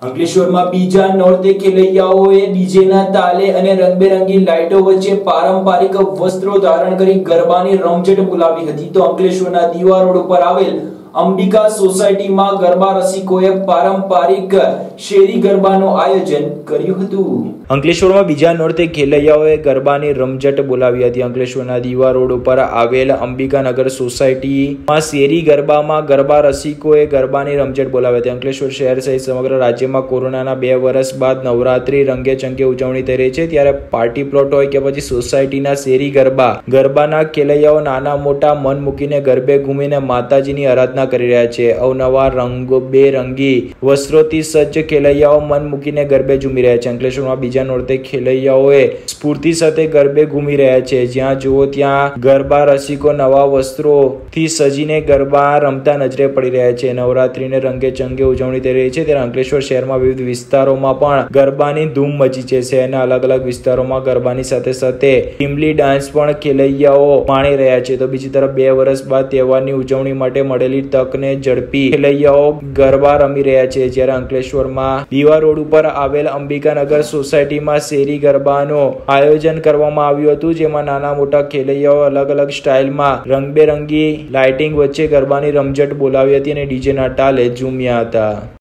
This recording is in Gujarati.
અંકલેશ્વરમાં બીજા નોરતે ખેલૈયાઓએ ડીજેના તાલે અને રંગબેરંગી લાઇટો વચ્ચે પારંપરિક વસ્ત્રો ધારણ કરી ગરબાની રમઝટ બોલાવી હતી। તો અંકલેશ્વરના દીવા રોડ ઉપર આવેલ અંબિકા સોસાયટીમાં ગરબા રસિકોએ પારંપરિક શેરી ગરબાનું આયોજન કર્યું હતું। અંકલેશ્વરમાં બીજા નોરતે ખેલૈયાઓએ ગરબાની રમઝટ બોલાવી હતી। અંકલેશ્વરના દીવા રોડ ઉપર આવેલ અંબિકાનગર સોસાયટીમાં શેરી ગરબામાં ગરબા રસિકોએ ગરબાની રમઝટ બોલાવી હતી। અંકલેશ્વર શહેર સહિત સમગ્ર રાજ્યમાં કોરોનાના 2 વર્ષ બાદ નવરાત્રી રંગે ચંગે ઉજવણી થઈ રહી છે, ત્યારે પાર્ટી પ્લોટ હોય કે પછી સોસાયટીના શેરી ગરબાના ખેલૈયાઓ નાના મોટા મન મૂકીને ગરબે ઘૂમીને માતાજીની આરાધના કરી રહ્યા છે। અવનવા રંગબેરંગી વસ્ત્રોથી સજ્જ ખેલૈયાઓ મન મૂકીને ગરબે ઝૂમી રહ્યા છે। અંકલેશ્વરમાં બીજા નોરતે ખેલૈયાઓએ સ્ફૂર્તિ સાથે ગરબે ઘૂમી રહ્યા છે। જ્યાં જુઓ ત્યાં ગરબા રસિકો નવા વસ્ત્રોથી સજીને ગરબા રમતા નજરે પડી રહ્યા છે। નવરાત્રીને રંગે ચંગે ઉજવણી થઈ રહી છે, ત્યારે અંકલેશ્વર શહેરમાં વિવિધ વિસ્તારોમાં પણ ગરબાની ધૂમ મચી છે। શહેરના અલગ અલગ વિસ્તારોમાં ગરબાની સાથે સાથે ટીમલી ડાન્સ પણ ખેલૈયાઓ માણી રહ્યા છે। તો બીજી તરફ 2 વર્ષ બાદ તહેવારની ઉજવણી માટે મળેલી તકને ઝડપી ખેલૈયાઓ ગરબા રમી રહ્યા છે। જ્યારે અંકલેશ્વરમાં દીવા રોડ ઉપર આવેલ અંબિકાનગર સોસાયટીમાં શેરી ગરબાનું આયોજન કરવામાં આવ્યું હતું, જેમાં નાના મોટા ખેલૈયાઓ અલગ અલગ સ્ટાઇલમાં રંગબેરંગી લાઇટિંગ વચ્ચે ગરબાની રમઝટ બોલાવી હતી અને ડીજેના તાલે ઝૂમ્યા હતા।